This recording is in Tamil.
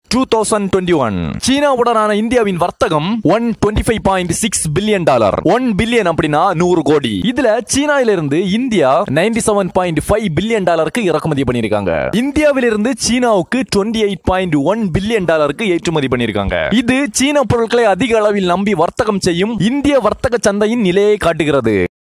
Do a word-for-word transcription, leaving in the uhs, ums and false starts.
டூ தௌசண்ட் டுவெண்ட்டி ஒன் சீனாவுடனான இந்தியாவின் வர்த்தகம் one twenty five point six billion dollar. One billion அப்படின்னா நூறு கோடி. இதுல சீனாவிலிருந்து India ninety seven point five billion டாலருக்கு இறக்குமதி பண்ணிருக்காங்க. இந்தியாவிலிருந்து சீனாவுக்கு twenty eight point one billion டாலருக்கு ஏற்றுமதி பண்ணிருக்காங்க. இது சீன பொருட்களை அதிக அளவில் நம்பி வர்த்தகம் செய்யும் இந்திய வர்த்தக சந்தையின் நிலையை காட்டுகிறது.